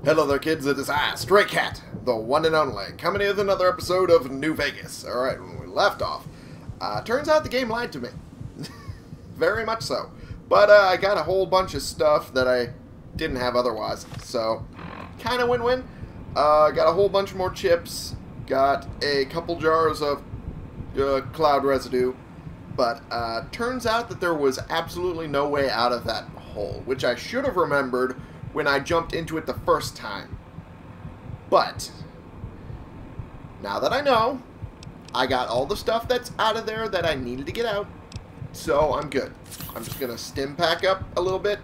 Hello there, kids. It is I, Stray Cat, the one and only, coming in with another episode of New Vegas. Alright, when we left off, turns out the game lied to me. Very much so. But I got a whole bunch of stuff that I didn't have otherwise, so kind of win-win. Got a whole bunch more chips, got a couple jars of cloud residue, but turns out that there was absolutely no way out of that hole, which I should have remembered when I jumped into it the first time. But now that I know, I got all the stuff that's out of there that I needed to get out, so I'm good. I'm just gonna stim pack up a little bit,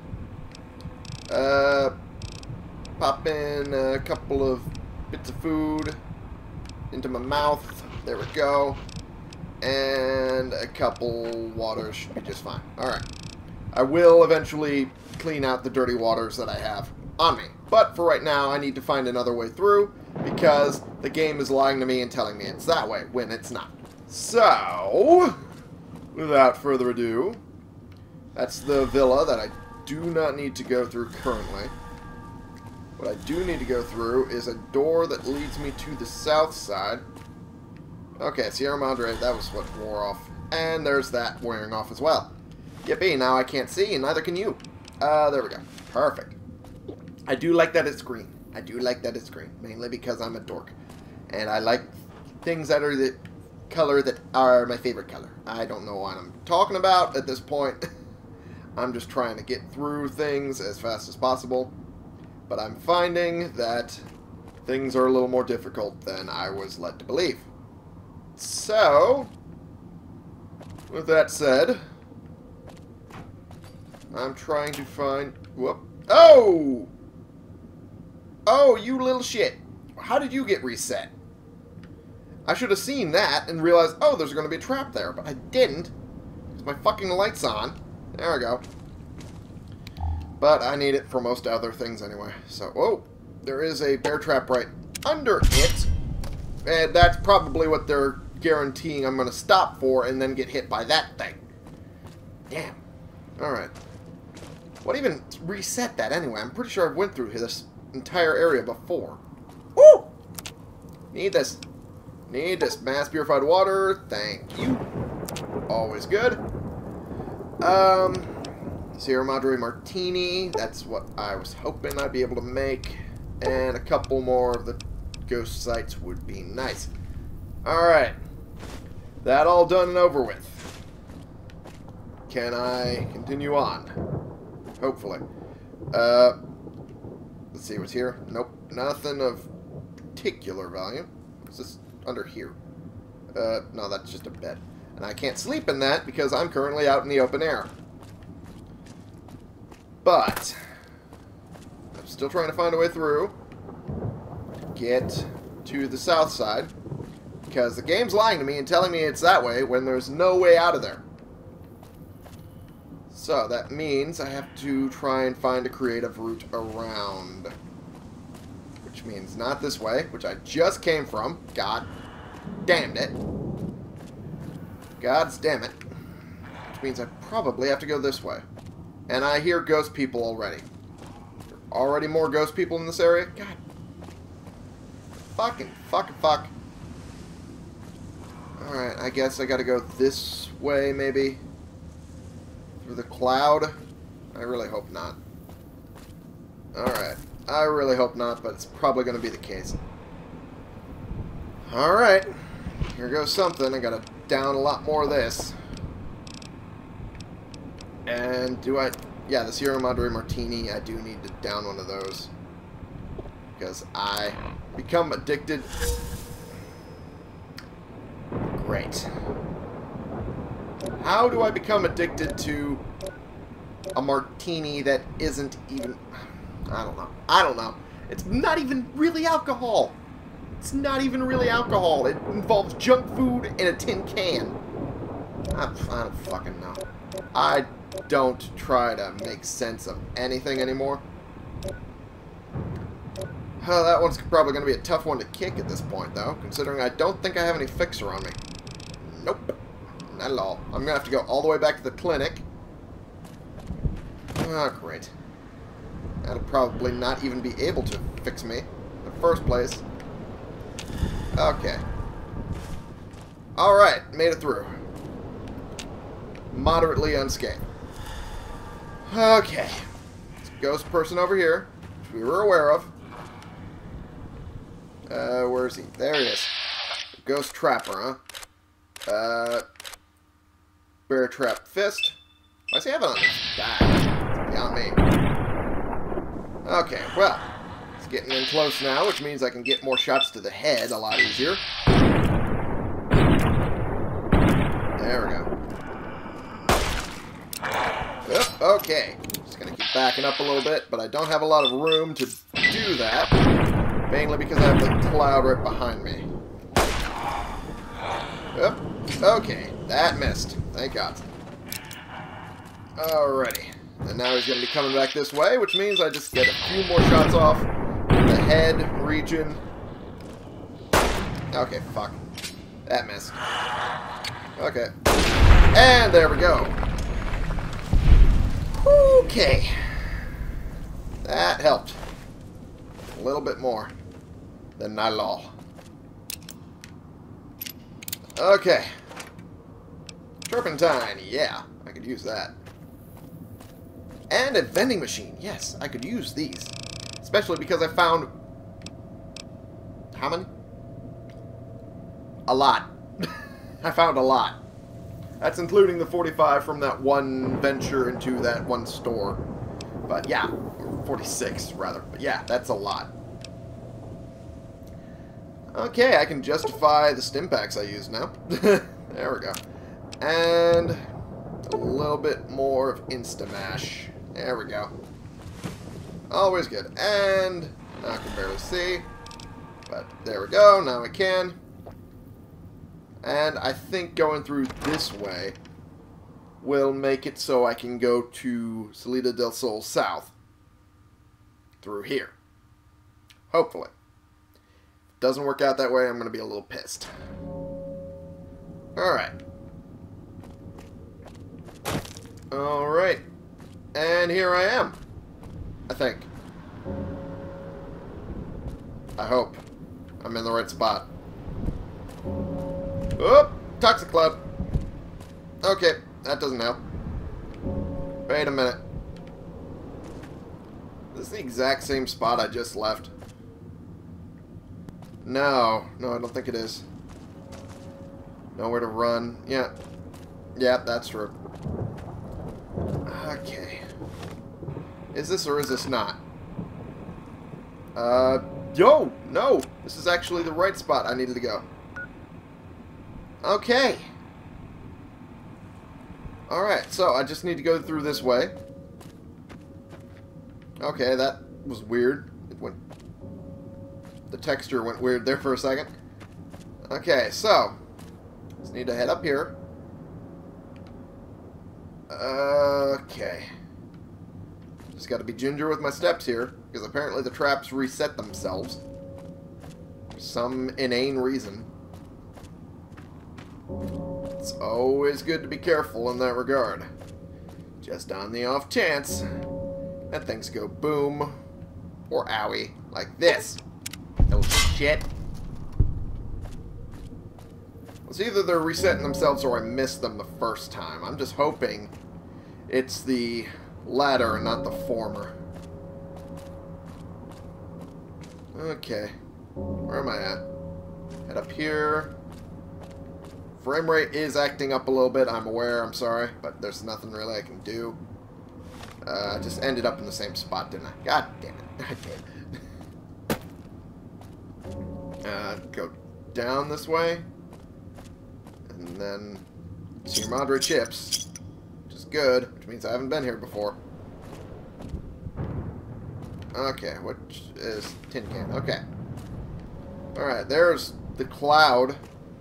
pop in a couple of bits of food into my mouth, there we go, and a couple waters should be just fine. Alright, I will eventually clean out the dirty waters that I have on me. But for right now, I need to find another way through because the game is lying to me and telling me it's that way when it's not. So, without further ado, that's the villa that I do not need to go through currently. What I do need to go through is a door that leads me to the south side. Okay, Sierra Madre, that was what wore off. And there's that wearing off as well. Yippee, now I can't see, and neither can you. There we go. Perfect. I do like that it's green. I do like that it's green, mainly because I'm a dork. And I like things that are the color that are my favorite color. I don't know what I'm talking about at this point. I'm just trying to get through things as fast as possible. But I'm finding that things are a little more difficult than I was led to believe. So, with that said, I'm trying to find... Whoop. Oh! Oh, you little shit. How did you get reset? I should have seen that and realized, oh, there's going to be a trap there. But I didn't. Because my fucking light's on. There we go. But I need it for most other things anyway. So, whoa. There is a bear trap right under it. And that's probably what they're guaranteeing I'm going to stop for and then get hit by that thing. Damn. Alright. What even reset that anyway? I'm pretty sure I've went through this entire area before. Woo! Need this. Need this mass purified water. Thank you. Always good. Sierra Madre Martini. That's what I was hoping I'd be able to make. And a couple more of the ghost sites would be nice. Alright. That all done and over with. Can I continue on? Hopefully. Let's see what's here. Nope. Nothing of particular value. What's this under here? No, that's just a bed. And I can't sleep in that because I'm currently out in the open air. But I'm still trying to find a way through to get to the south side because the game's lying to me and telling me it's that way when there's no way out of there. So that means I have to try and find a creative route around. Which means not this way, which I just came from. God damn it. God's damn it. Which means I probably have to go this way. And I hear ghost people already. There are already more ghost people in this area? God. Fuck. Alright, I guess I gotta go this way, maybe. Through the cloud? I really hope not. Alright. I really hope not, but it's probably going to be the case. Alright. Here goes something. I gotta down a lot more of this. And do I... Yeah, the Sierra Madre Martini, I do need to down one of those. Because I become addicted. Great. How do I become addicted to a martini that isn't even... I don't know. It's not even really alcohol. It's not even really alcohol. It involves junk food in a tin can. I don't fucking know. I don't try to make sense of anything anymore. Oh, that one's probably going to be a tough one to kick at this point, though, considering I don't think I have any fixer on me. Nope. Not at all. I'm going to have to go all the way back to the clinic. Oh, great. That'll probably not even be able to fix me in the first place. Okay. Alright, made it through. Moderately unscathed. Okay. There's a ghost person over here, which we were aware of. Where is he? There he is. Ghost Trapper, huh? Bear Trap Fist. Why does he have it on his back? Beyond me. Okay, well. It's getting in close now, which means I can get more shots to the head a lot easier. There we go. Oop, okay. Just gonna keep backing up a little bit, but I don't have a lot of room to do that. Mainly because I have the cloud right behind me. Oop, okay. That missed. Thank God. Alrighty. And now he's going to be coming back this way, which means I just get a few more shots off in the head region. Okay, fuck. That missed. Okay. And there we go. Okay. That helped. A little bit more than Nylol. Okay. Turpentine, yeah. I could use that. And a vending machine. Yes, I could use these. Especially because I found... How many? A lot. I found a lot. That's including the 45 from that one venture into that one store. But yeah, 46 rather. But yeah, that's a lot. Okay, I can justify the stim packs I use now. There we go. And a little bit more of Instamash. There we go. Always good. And now I can barely see. But there we go. Now I can. And I think going through this way will make it so I can go to Salida del Sol South. Through here. Hopefully. If it doesn't work out that way, I'm going to be a little pissed. Alright. Alright. And here I am. I think. I hope. I'm in the right spot. Oh! Toxic cloud. Okay. That doesn't help. Wait a minute. Is this the exact same spot I just left? No. No, I don't think it is. Nowhere to run. Yeah. Yeah, that's true. Okay. Is this or is this not? Yo! No! This is actually the right spot I needed to go. Okay. Alright, so I just need to go through this way. Okay, that was weird. It went... The texture went weird there for a second. Okay, so... Just need to head up here. Okay. Just gotta be ginger with my steps here, because apparently the traps reset themselves. For some inane reason. It's always good to be careful in that regard. Just on the off chance that things go boom or owie like this. Oh shit. It's either they're resetting themselves or I missed them the first time. I'm just hoping it's the latter and not the former. Okay. Where am I at? Head up here. Frame rate is acting up a little bit, I'm aware, I'm sorry, but there's nothing really I can do. I just ended up in the same spot, didn't I? God damn it. I did. Go down this way. And then Senior Madre Chips, which is good, which means I haven't been here before. Okay, which is tin can. Okay. Alright, there's the cloud.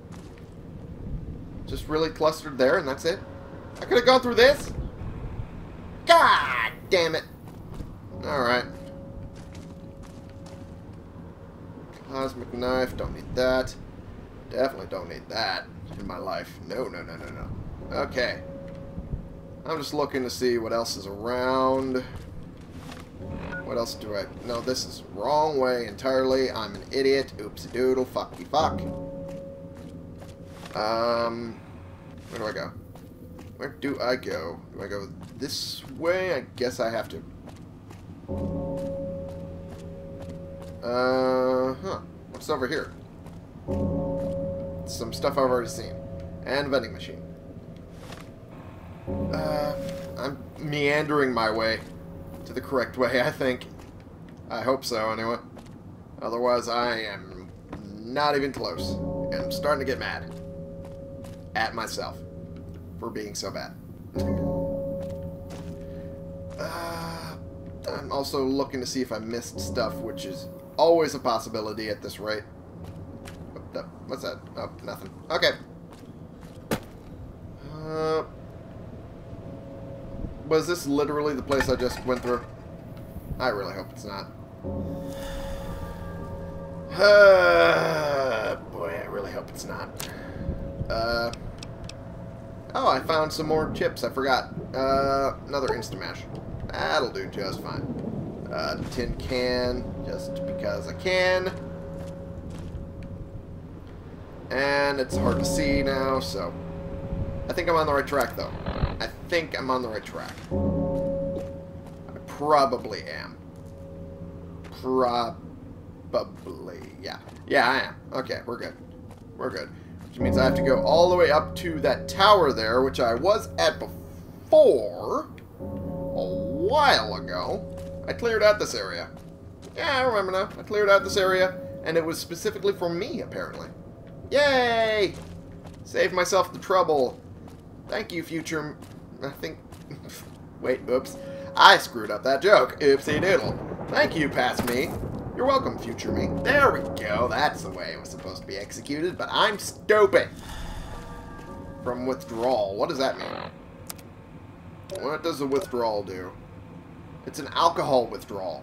Just really clustered there, and that's it. I could have gone through this. God damn it. Alright. Cosmic knife, don't need that. Definitely don't need that in my life. No, no, no, no, no. Okay. I'm just looking to see what else is around. What else do I... No, this is wrong way entirely. I'm an idiot. Oopsie doodle. Fucky fuck. Where do I go? Where do I go? Do I go this way? I guess I have to. What's over here? Some stuff I've already seen. And vending machine. I'm meandering my way to the correct way, I think. I hope so, anyway. Otherwise, I am not even close. And I'm starting to get mad. At myself. For being so bad. I'm also looking to see if I missed stuff, which is always a possibility at this rate. What's that? Oh, nothing. Okay. Was this literally the place I just went through? I really hope it's not. Boy, I really hope it's not. Oh, I found some more chips. I forgot. Another Instamash. That'll do just fine. Tin can, just because I can. And it's hard to see now, so... I think I'm on the right track, though. I think I'm on the right track. I probably am. Probably. Yeah. Yeah, I am. Okay, we're good. We're good. Which means I have to go all the way up to that tower there, which I was at before. A while ago. I cleared out this area. Yeah, I remember now. I cleared out this area, and it was specifically for me, apparently. Yay! Saved myself the trouble. Thank you, future... I think... Wait, oops. I screwed up that joke. Oopsie doodle. Thank you, past me. You're welcome, future me. There we go. That's the way it was supposed to be executed, but I'm stupid. From withdrawal. What does that mean? What does a withdrawal do? It's an alcohol withdrawal.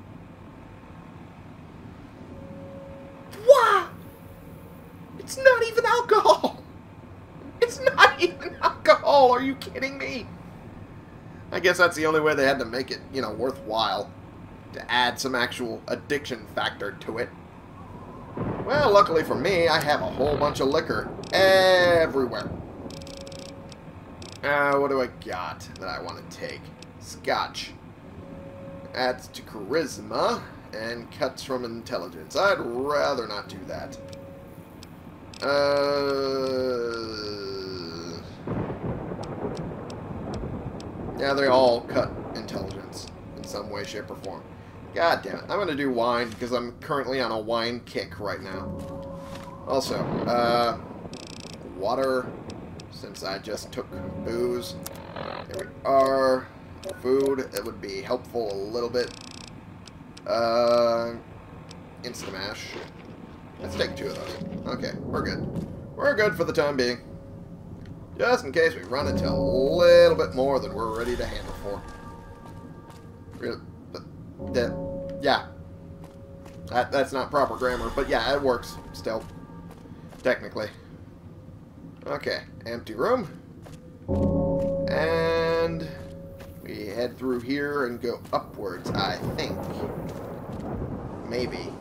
What? It's not even alcohol. It's not even alcohol. Are you kidding me? I guess that's the only way they had to make it, you know, worthwhile. To add some actual addiction factor to it. Well, luckily for me, I have a whole bunch of liquor everywhere. What do I got that I want to take? Scotch. Adds to charisma and cuts from intelligence. I'd rather not do that. Yeah, they all cut intelligence in some way, shape, or form. God damn it. I'm going to do wine because I'm currently on a wine kick right now. Also, water, since I just took booze. There we are. Food, it would be helpful a little bit. Instamash. Let's take 2 of those. Okay, we're good. We're good for the time being. Just in case we run into a little bit more than we're ready to handle for. Really, but yeah. That's not proper grammar, but yeah, it works still. Technically. Okay, empty room. And we head through here and go upwards, I think. Maybe.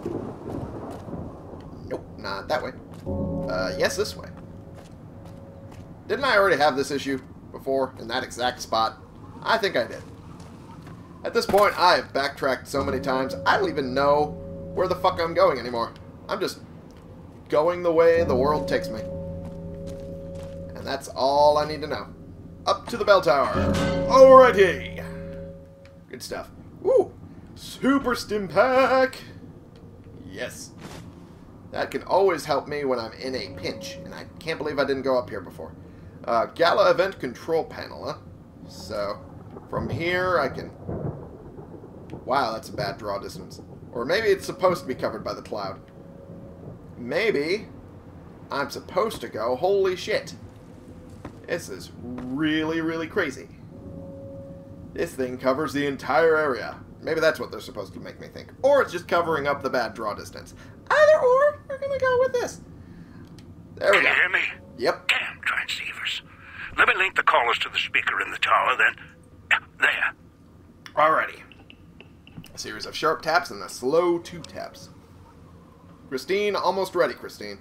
Nope, not that way. Yes, this way. Didn't I already have this issue before in that exact spot? I think I did. At this point, I have backtracked so many times, I don't even know where the fuck I'm going anymore. I'm just going the way the world takes me. And that's all I need to know. Up to the bell tower. Alrighty. Good stuff. Woo! Super stim pack! Yes. That can always help me when I'm in a pinch. And I can't believe I didn't go up here before. Gala Event control panel, huh? So, from here I can... Wow, that's a bad draw distance. Or maybe it's supposed to be covered by the cloud. Maybe I'm supposed to go, holy shit. This is really, really crazy. This thing covers the entire area. Maybe that's what they're supposed to make me think. Or it's just covering up the bad draw distance. Either or, we're going to go with this. There we go. Can you hear me? Yep. Damn transceivers. Let me link the callers to the speaker in the tower, then... There. Alrighty. A series of sharp taps and a slow 2 taps. Christine, almost ready, Christine.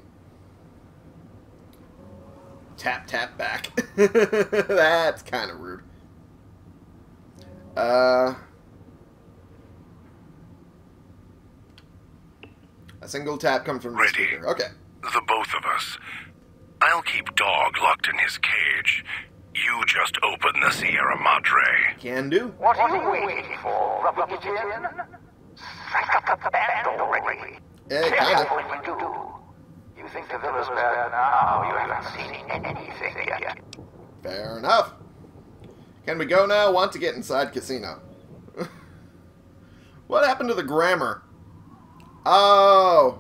Tap, tap back. That's kind of rude. A single tap comes from the speaker. Okay. The both of us. I'll keep Dog locked in his cage. You just open the Sierra Madre. Can do. What are you waiting for, Rubber Kitten? Strike up the band already. Yeah, Careful kinda. when you do. You think the villa's bad now, you haven't seen anything yet. Fair enough. Can we go now? Want to get inside casino. What happened to the grammar? Oh.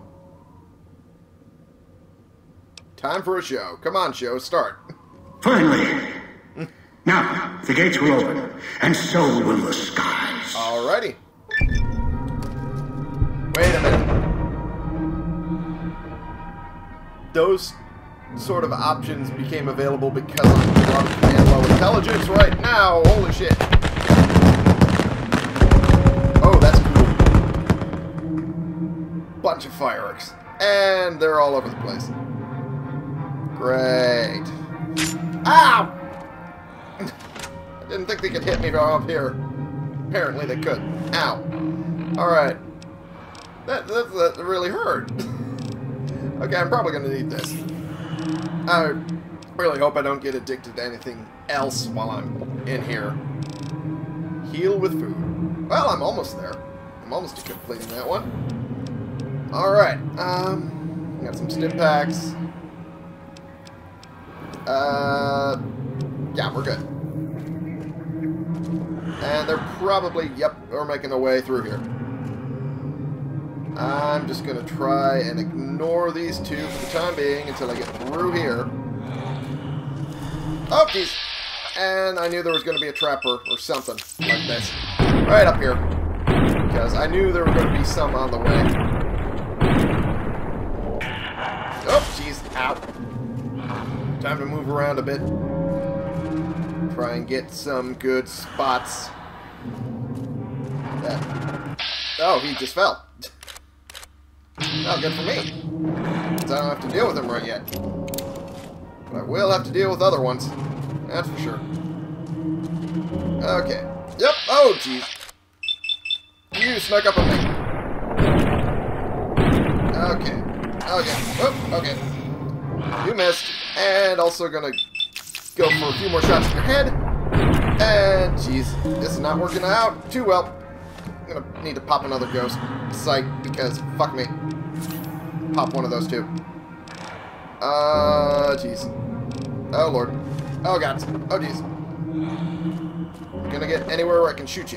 Time for a show. Come on, show. Start. Finally! Now, the gates will open, and so will the skies. Alrighty. Wait a minute. Those sort of options became available because I'm drunk and low intelligence right now. Holy shit. Oh, that's cool. Bunch of fireworks. And they're all over the place. Great. Ow! I didn't think they could hit me from up here. Apparently they could. Ow. Alright. That really hurt. Okay, I'm probably going to need this. I really hope I don't get addicted to anything else while I'm in here. Heal with food. Well, I'm almost there. I'm almost completing that one. Alright. Got some stim packs. Yeah, we're good. And they're probably, yep, they're making their way through here. I'm just going to try and ignore these two for the time being until I get through here. Oh, jeez. And I knew there was going to be a trapper or something like this. Right up here. Because I knew there were going to be some on the way. Oh, jeez. Ow. Time to move around a bit. Try and get some good spots. Oh, he just fell. Well, good for me. Because I don't have to deal with him right yet. But I will have to deal with other ones. That's for sure. Okay. Yep. Oh, jeez. You snuck up on me. Okay. Okay. Oh, okay. You missed. And also gonna go for a few more shots in your head. And, jeez, this is not working out too well. I'm gonna need to pop another ghost sight because, fuck me. Pop one of those two. Jeez. Oh, Lord. Oh, God. Oh, jeez. Gonna get anywhere where I can shoot you.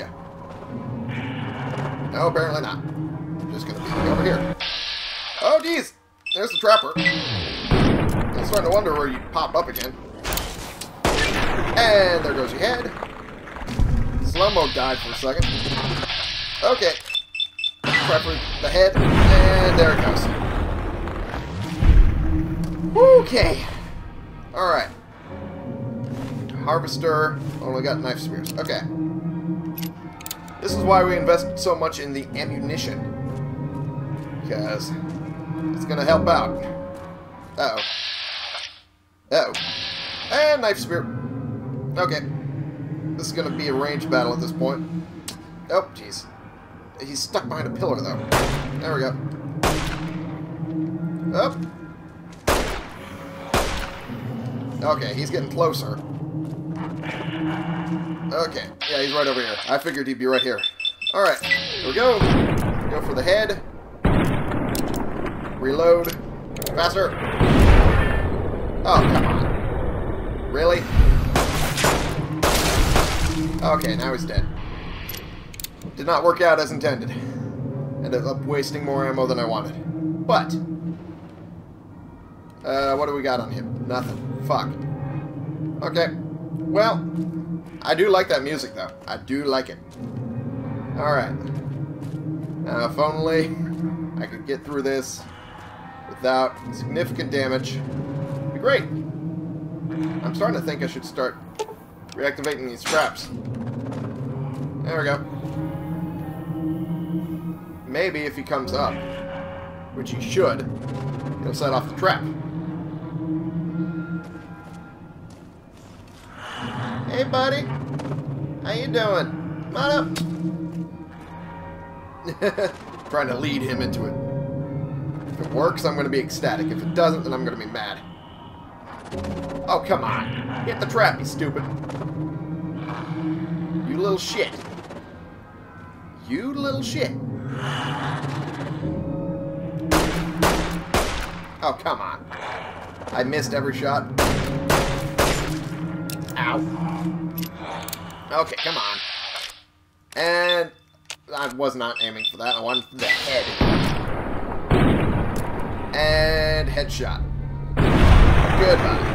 No, apparently not. I'm just gonna be over here. Oh, jeez. There's the trapper. I'm starting to wonder where you pop up again. And there goes your head. Slow-mo died for a second. Okay. Try for the head. And there it goes. Okay. Alright. Harvester. Only got knife spears. Okay. This is why we invest so much in the ammunition. Because it's going to help out. Uh-oh. Uh-oh. And knife spear. Okay. This is going to be a ranged battle at this point. Oh, jeez. He's stuck behind a pillar, though. There we go. Oh. Okay, he's getting closer. Okay. Yeah, he's right over here. I figured he'd be right here. Alright. Here we go. Go for the head. Reload. Faster. Oh, come on. Really? Okay, now he's dead. Did not work out as intended. Ended up wasting more ammo than I wanted. But, what do we got on him? Nothing. Fuck. Okay. Well, I do like that music, though. I do like it. Alright. If only I could get through this without significant damage. It'd be great. I'm starting to think I should start reactivating these traps. There we go. maybe if he comes up, which he should, he'll set off the trap. Hey, buddy. How you doing? Come on up. Trying to lead him into it. If it works, I'm going to be ecstatic. If it doesn't, then I'm going to be mad. Oh, come on. Hit the trap, you stupid. You little shit. You little shit. Oh, come on. I missed every shot. Ow. Okay, come on. And I was not aiming for that. I wanted the head. And headshot. Goodbye.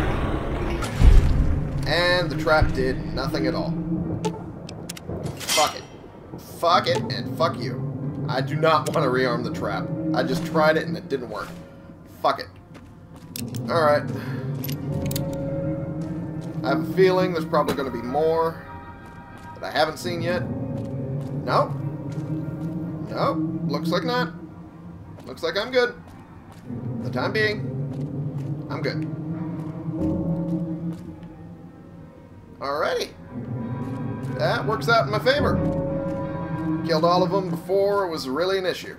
And the trap did nothing at all. Fuck it. Fuck it and fuck you. I do not want to rearm the trap. I just tried it and it didn't work. Fuck it. Alright. I have a feeling there's probably going to be more that I haven't seen yet. Nope. Nope. Looks like not. Looks like I'm good. For the time being, I'm good. Alrighty. That works out in my favor. Killed all of them before it was really an issue.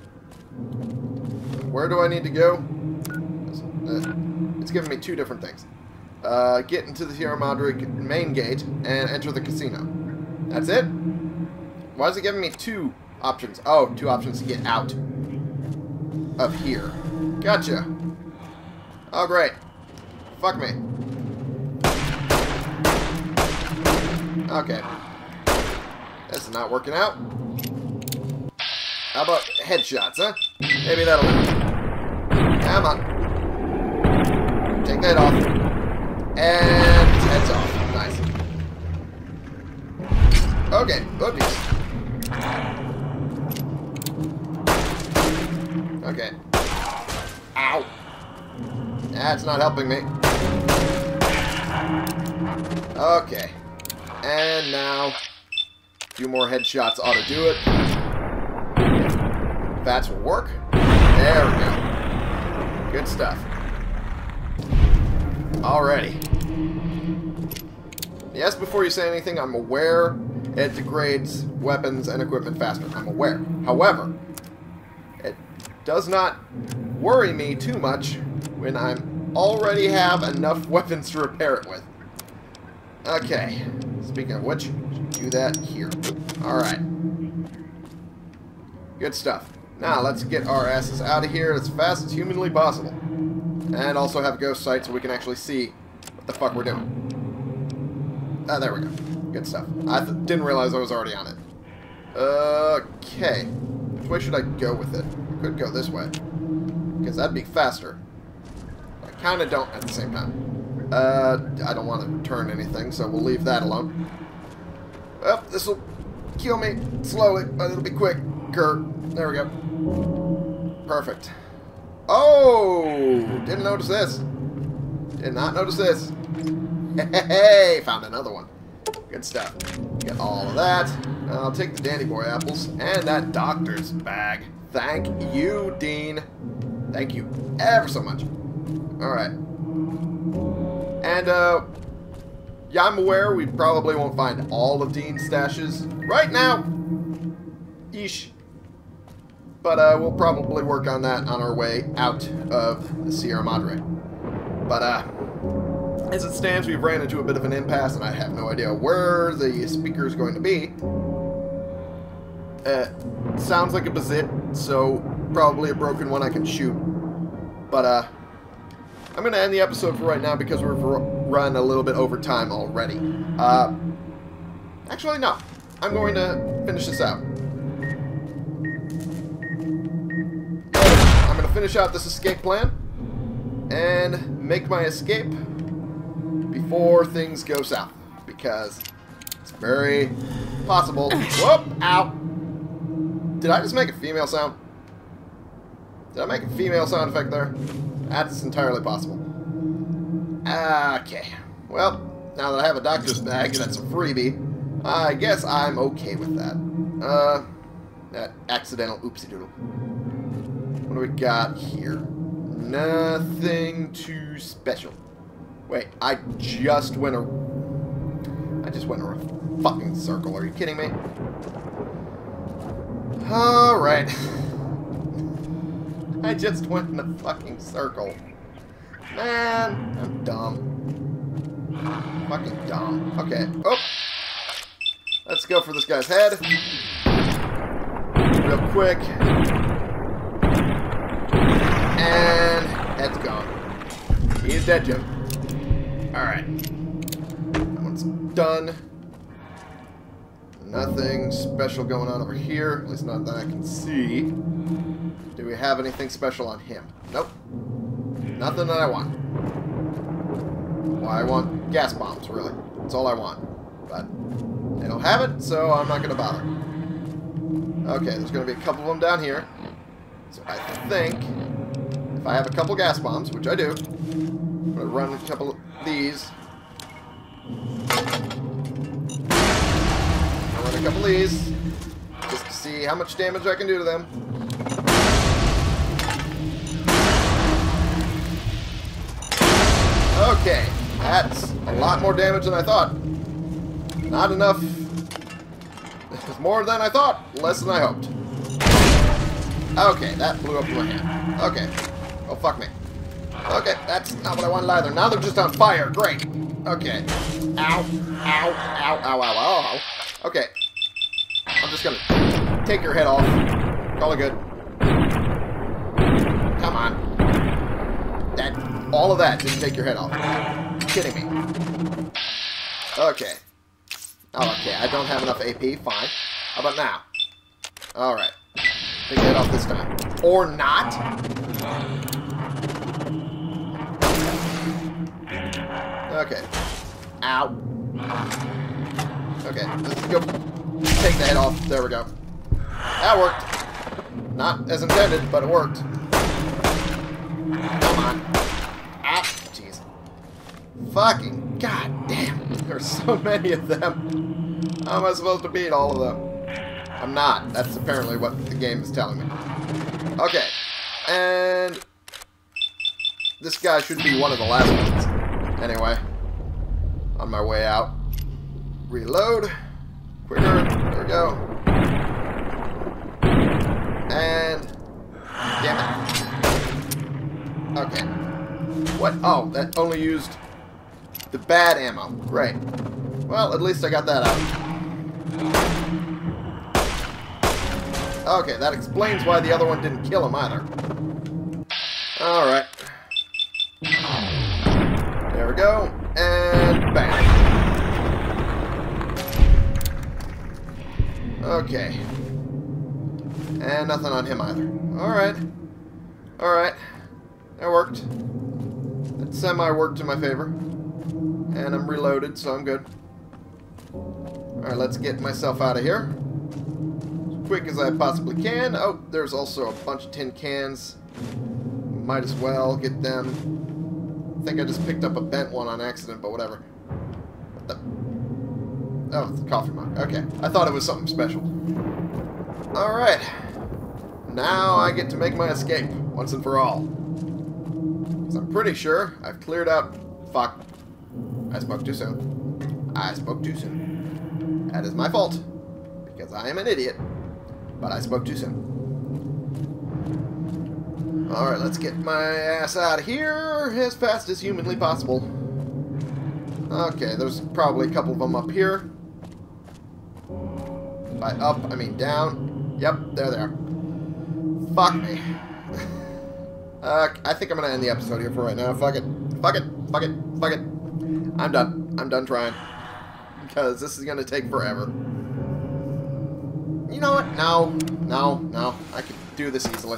Where do I need to go? It's giving me two different things. Get into the Sierra Madre main gate and enter the casino. That's it? Why is it giving me two options? Oh, two options to get out of here. Gotcha. Oh, great. Fuck me. Okay. This is not working out. How about headshots, huh? Maybe that'll work. Come on. Take that off. And his head's off. Nice. Okay, oopies. Okay. Ow. That's not helping me. Okay. And now, a few more headshots ought to do it. Bats will work. There we go. Good stuff. Alrighty. Yes, before you say anything, I'm aware it degrades weapons and equipment faster. I'm aware. However, it does not worry me too much when I already have enough weapons to repair it with. Okay. Speaking of which, do that here. Alright. Good stuff. Now, let's get our asses out of here as fast as humanly possible. And also have a ghost sight so we can actually see what the fuck we're doing. Ah, there we go. Good stuff. I didn't realize I was already on it. Okay. Which way should I go with it? I could go this way. Because that'd be faster. I kind of don't at the same time. I don't want to turn anything, so we'll leave that alone. Well, this will kill me slowly, but it'll be quick. There we go. Perfect. Oh! Didn't notice this. Did not notice this. Hey! Found another one. Good stuff. Get all of that. I'll take the Dandy Boy apples and that doctor's bag. Thank you, Dean. Thank you ever so much. Alright. And, yeah, I'm aware we probably won't find all of Dean's stashes right now. Yeesh. But, we'll probably work on that on our way out of the Sierra Madre. But, as it stands, we've ran into a bit of an impasse, and I have no idea where the speaker is going to be. Sounds like a bazit, so probably a broken one I can shoot. But, I'm going to end the episode for right now because we've run a little bit over time already. Actually, no. I'm going to finish this out. I'm going to finish out this escape plan and make my escape before things go south, because it's very possible. Whoop! Ow! Did I just make a female sound? Did I make a female sound effect there? That's entirely possible. Okay. Well, now that I have a doctor's bag, that's a freebie. I guess I'm okay with that. That accidental oopsie doodle. What do we got here? Nothing too special. Wait, I just went a fucking circle. Are you kidding me? Alright. I just went in a fucking circle. Man, I'm dumb. Fucking dumb. Okay. Oh! Let's go for this guy's head. Real quick. And head's gone. He's dead, Jim. Alright. That one's done. Nothing special going on over here. At least not that I can see. Do we have anything special on him? Nope. Nothing that I want. Well, I want gas bombs, really. That's all I want. But they don't have it, so I'm not going to bother. Okay, there's going to be a couple of them down here. So I think if I have a couple gas bombs, which I do, I'm going to run a couple of these. I'll run a couple of these just to see how much damage I can do to them. Okay, that's a lot more damage than I thought. Not enough. It's more than I thought, less than I hoped. Okay, that blew up in my hand. Okay. Oh, fuck me. Okay, that's not what I wanted either. Now they're just on fire. Great. Okay. Ow. Ow. Ow. Ow. Ow. Ow. Okay. I'm just gonna take your head off. Call it good. Come on. All of that didn't take your head off. You're kidding me. Okay. Oh, okay. I don't have enough AP. Fine. How about now? Alright. Take your head off this time. Or not. Okay. Ow. Okay. Let's go take the head off. There we go. That worked. Not as intended, but it worked. Come on. Ah, jeez. Fucking goddamn. There's so many of them. How am I supposed to beat all of them? I'm not. That's apparently what the game is telling me. Okay. And this guy should be one of the last ones. Anyway. On my way out. Reload. Quicker. There we go. And damn it. Okay. What? Oh, that only used the bad ammo. Right. Well, at least I got that out. Okay, that explains why the other one didn't kill him either. Alright. There we go. And bang. Okay. And nothing on him either. Alright. Alright. That worked. That semi-worked in my favor. And I'm reloaded, so I'm good. Alright, let's get myself out of here. As quick as I possibly can. Oh, there's also a bunch of tin cans. Might as well get them. I think I just picked up a bent one on accident, but whatever. What the? Oh, it's a coffee mug. Okay. I thought it was something special. Alright. Now I get to make my escape, once and for all. Because I'm pretty sure I've cleared out... Fuck. I spoke too soon. I spoke too soon. That is my fault. Because I am an idiot. But I spoke too soon. Alright, let's get my ass out of here as fast as humanly possible. Okay, there's probably a couple of them up here. By up, I mean down. Yep, there they are. Fuck me. I think I'm going to end the episode here for right now. Fuck it. Fuck it. Fuck it. Fuck it. I'm done. I'm done trying. Because this is going to take forever. You know what? No. No. No. I can do this easily.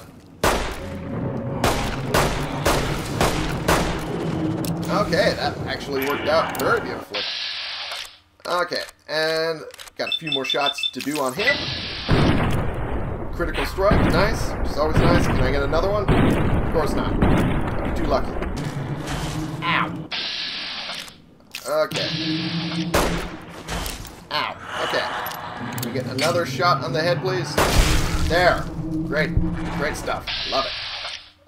Okay, that actually worked out very beautifully. Okay, and got a few more shots to do on him. Critical strike, nice. Which is always nice. Can I get another one? Of course not. I'd be too lucky. Ow. Okay. Ow. Okay. you get another shot on the head, please? There. Great. Great stuff. Love it.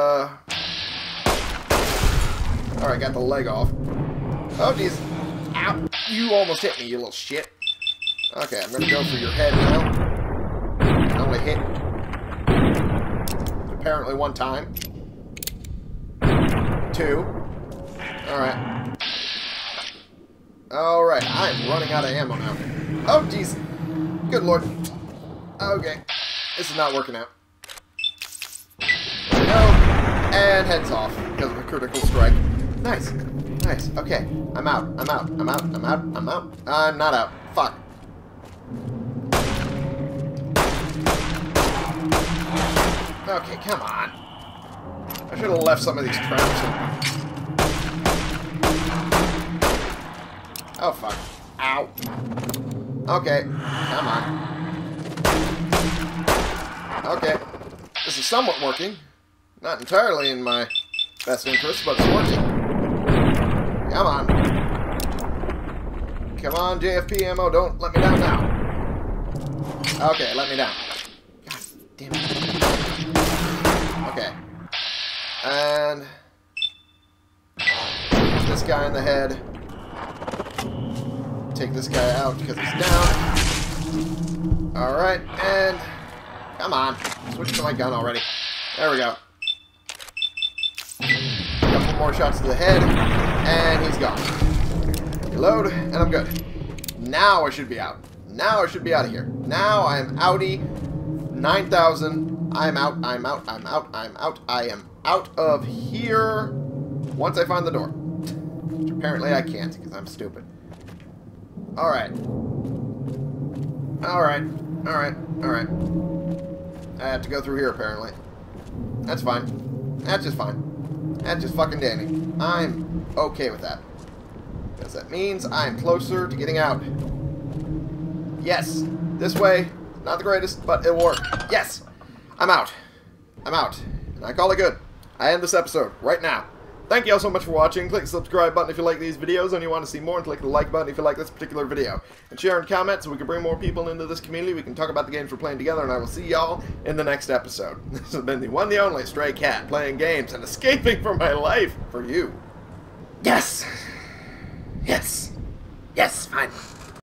Alright, got the leg off. Oh, jeez. Ow. You almost hit me, you little shit. Okay, I'm gonna go for your head now. I can only hit apparently one time. 2. Alright. Alright, I'm running out of ammo now. Oh, jeez. Good lord. Okay. This is not working out. There we go. And heads off because of a critical strike. Nice. Nice. Okay. I'm out. I'm out. I'm out. I'm out. I'm out. I'm not out. Fuck. Okay, come on. I should have left some of these traps in. Oh, fuck. Ow. Okay. Come on. Okay. This is somewhat working. Not entirely in my best interest, but it's working. Come on. Come on, JFP ammo. Don't let me down now. Okay, let me down. God damn it. Okay. And this guy in the head. Take this guy out because he's down. Alright, and come on. Switch to my gun already. There we go. A couple more shots to the head, and he's gone. Reload, and I'm good. Now I should be out. Now I should be out of here. Now I'm outie. 9,000. I'm out. I'm out. I'm out. I'm out. I am out of here once I find the door. Which apparently I can't because I'm stupid. Alright. Alright. Alright. Alright. I have to go through here apparently. That's fine. That's just fine. That's just fucking dandy. I'm okay with that. Because that means I'm closer to getting out. Yes. This way. Not the greatest, but it'll work. Yes. I'm out. I'm out. And I call it good. I end this episode right now. Thank you all so much for watching. Click the subscribe button if you like these videos and you want to see more, and click the like button if you like this particular video. And share and comment so we can bring more people into this community. We can talk about the games we're playing together, and I will see y'all in the next episode. This has been the one, the only Stray Cat, playing games and escaping from my life for you. Yes! Yes! Yes, fine.